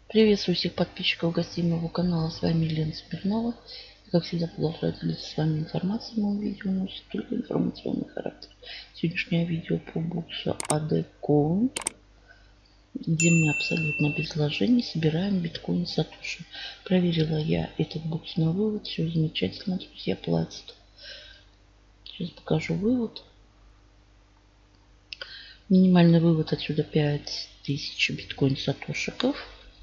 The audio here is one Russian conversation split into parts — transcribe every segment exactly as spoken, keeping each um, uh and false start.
Приветствую всех подписчиков гостей моего канала. С вами Елена Смирнова. И, как всегда, продолжаю делиться с вами информацией. В моем видео носит только информационный характер. Сегодняшнее видео по боксу эй ди Count, где мы абсолютно без вложений собираем биткоин Сатоши. Проверила я этот бокс на вывод. Все замечательно, друзья, платят. Сейчас покажу вывод. Минимальный вывод отсюда пять тысяч биткоин сатошиков.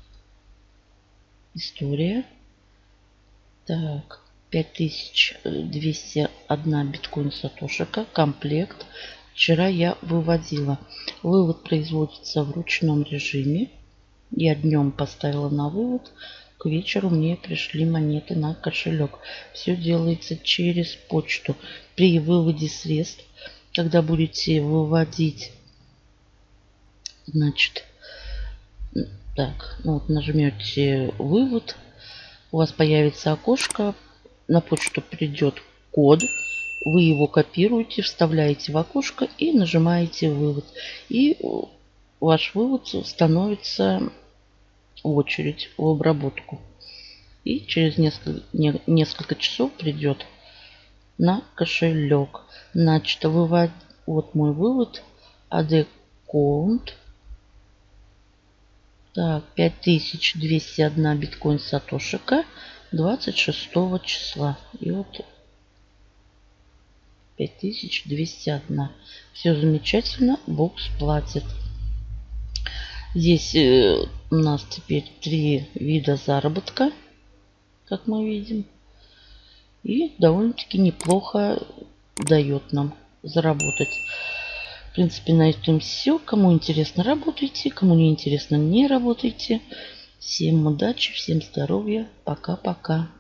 История. Так, пять тысяч двести одна биткоин сатошика. Комплект. Вчера я выводила. Вывод производится в ручном режиме. Я днем поставила на вывод. К вечеру мне пришли монеты на кошелек. Все делается через почту. При выводе средств, когда будете выводить, значит, так, ну вот нажмете вывод, у вас появится окошко, на почту придет код, вы его копируете, вставляете в окошко и нажимаете вывод. И ваш вывод становится в очередь в обработку. И через несколько, не, несколько часов придет на кошелек. Значит, вывод, вот мой вывод. эй ди Count. Так, пять тысяч двести одна биткоин сатошика двадцать шестого числа. И вот пять тысяч двести одна. Все замечательно, бокс платит. Здесь э, у нас теперь три вида заработка, как мы видим. И довольно-таки неплохо дает нам заработать. В принципе, на этом все. Кому интересно, работайте. Кому не интересно, не работайте. Всем удачи, всем здоровья. Пока-пока.